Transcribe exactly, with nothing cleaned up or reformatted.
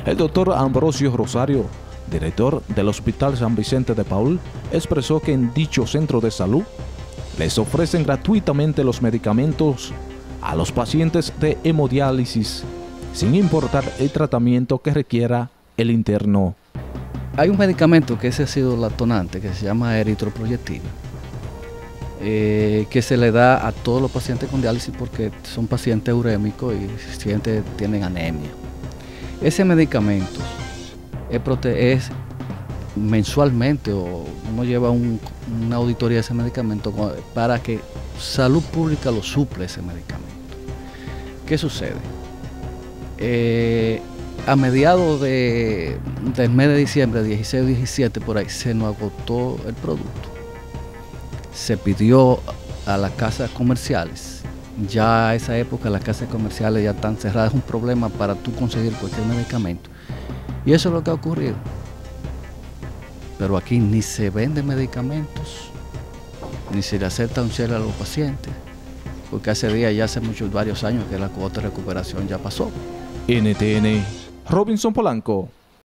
El doctor Ambrosio Rosario, director del Hospital San Vicente de Paúl, expresó que en dicho centro de salud les ofrecen gratuitamente los medicamentos a los pacientes de hemodiálisis, sin importar el tratamiento que requiera el interno. Hay un medicamento que ese ha sido latonante, que se llama eritroproyectina, eh, que se le da a todos los pacientes con diálisis porque son pacientes urémicos y pacientes tienen anemia. Ese medicamento es, es mensualmente, o uno lleva un, una auditoría de ese medicamento para que salud pública lo suple ese medicamento. ¿Qué sucede? Eh, a mediados de, del mes de diciembre, dieciséis diecisiete, por ahí, se nos agotó el producto. Se pidió a las casas comerciales. Ya a esa época las casas comerciales ya están cerradas, es un problema para tú conseguir cualquier medicamento. Y eso es lo que ha ocurrido. Pero aquí ni se venden medicamentos, ni se le acepta un cierre a los pacientes, porque hace días, ya hace muchos, varios años que la cuota de recuperación ya pasó. N T N, Robinson Polanco.